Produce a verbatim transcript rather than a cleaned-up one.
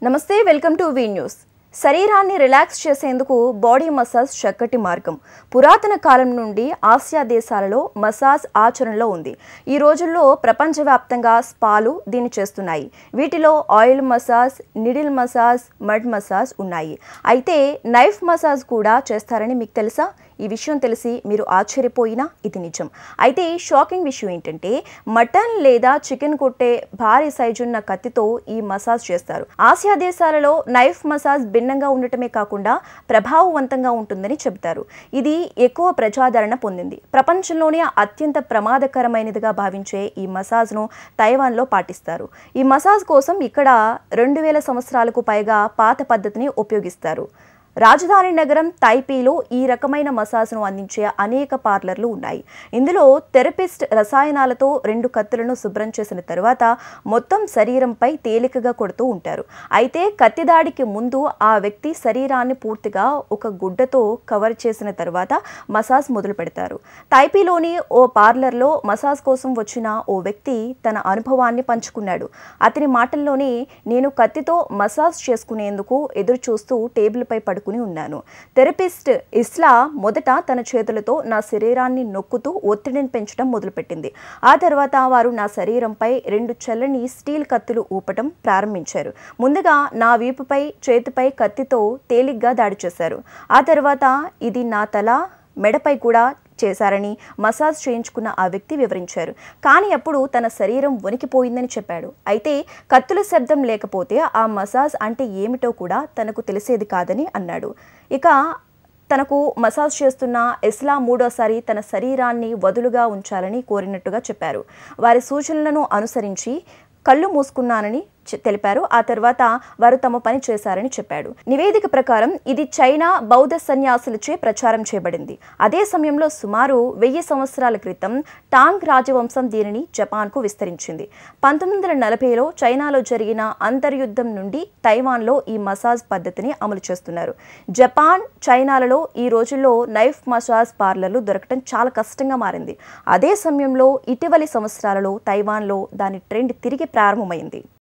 నమస్తే welcome to V news. శరీరాన్ని relax చేసేందుకు బాడీ మసాజ్ చక్కటి మార్గం. పురాతన కాలం నుండి ఆసియా దేశాలలో మసాజ్ ఆచరణలో ఉంది. ఈ రోజుల్లో ప్రపంచవ్యాప్తంగా స్పాలు దీన్ని చేస్తున్నాయి. వీటిలో oil massage, needle massage, mud massage ఉన్నాయి. అయితే నైఫ్ మసాజ్ కూడా చేస్తారని మీకు తెలుసా? ఈ విషయం తెలిసి మీరు ఆశ్చర్యపోయినా ఇది నిజం. అయితే షాకింగ్ విషయం ఏంటంటే మటన్ లేదా చికెన్ కొట్టే భారీ సైజున్న కత్తితో ఈ మసాజ్ చేస్తారు. ఆసియా దేశాలలో నైఫ్ మసాజ్ భిన్నంగా ఉండటమే కాకుండా ప్రభావవంతంగా ఉంటుందని చెబుతారు. ఇది ఎక్కువ ప్రజాదరణ పొందింది. ప్రపంచంలోనే అత్యంత ప్రమాదకరమైనదిగా భావించే ఈ మసాజ్ను తైవాన్లో పాటిస్తారు. ఈ మసాజ్ కోసం ఇక్కడ రెండు వేల సంవత్సరాలకు పైగా పాత పద్ధతిని ఉపయోగిస్తారు. రాజధాని నగరం తైపీలో ఈ రకమైన మసాజ్ను అందించే అనేక పార్లర్లు ఉన్నాయి. ఇందులో థెరపిస్ట్ రసాయనాలతో రెండు కత్తులను శుభ్రం చేసిన తర్వాత మొత్తం శరీరంపై తేలికగా కొడుతూ ఉంటారు. అయితే కత్తిదాడికి ముందు ఆ వ్యక్తి శరీరాన్ని పూర్తిగా ఒక గుడ్డతో కవర్ చేసిన తర్వాత మసాజ్ మొదలు పెడతారు. తైపీలోని ఓ పార్లర్లో మసాజ్ కోసం వచ్చిన ఓ వ్యక్తి తన అనుభవాన్ని పంచుకున్నాడు. అతని మాటల్లోనే, నేను కత్తితో మసాజ్ చేసుకునేందుకు ఎదురు చూస్తూ టేబుల్పై పడు ఉన్నాను. థెరపిస్ట్ ఇస్లా మొదట తన చేతులతో నా శరీరాన్ని నొక్కుతూ ఒత్తిడిని పెంచడం మొదలుపెట్టింది. ఆ తర్వాత వారు నా శరీరంపై రెండు చల్లని స్టీల్ కత్తులు ఊపటం ప్రారంభించారు. ముందుగా నా వీపుపై, చేతిపై కత్తితో తేలిగ్గా దాడి చేశారు. ఆ తర్వాత ఇది నా తల, మెడపై కూడా చేశారని మసాజ్ చేయించుకున్న ఆ వ్యక్తి వివరించారు. కానీ అప్పుడు తన శరీరం వణికిపోయిందని చెప్పాడు. అయితే కత్తుల శబ్దం లేకపోతే ఆ మసాజ్ అంటే ఏమిటో కూడా తనకు తెలిసేది కాదని అన్నాడు. ఇక తనకు మసాజ్ చేస్తున్న ఇస్లా మూడోసారి తన శరీరాన్ని వదులుగా ఉంచాలని కోరినట్టుగా చెప్పారు. వారి సూచనలను అనుసరించి కళ్ళు మూసుకున్నానని తెలిపారు. ఆ తర్వాత వారు తమ పని చేశారని చెప్పాడు. నివేదిక ప్రకారం ఇది చైనా బౌద్ధ సన్యాసులచే ప్రచారం చేయబడింది. అదే సమయంలో సుమారు వెయ్యి సంవత్సరాల క్రితం టాంగ్ రాజవంశం దీనిని జపాన్కు విస్తరించింది. పంతొమ్మిది వందల నలభైలో చైనాలో జరిగిన అంతర్యుద్ధం నుండి తైవాన్లో ఈ మసాజ్ పద్ధతిని అమలు చేస్తున్నారు. జపాన్, చైనాలలో ఈ రోజుల్లో నైఫ్ మసాజ్ పార్లర్లు దొరకటం చాలా కష్టంగా మారింది. అదే సమయంలో ఇటీవలి సంవత్సరాలలో తైవాన్లో దాని ట్రెండ్ తిరిగి ప్రారంభమైంది.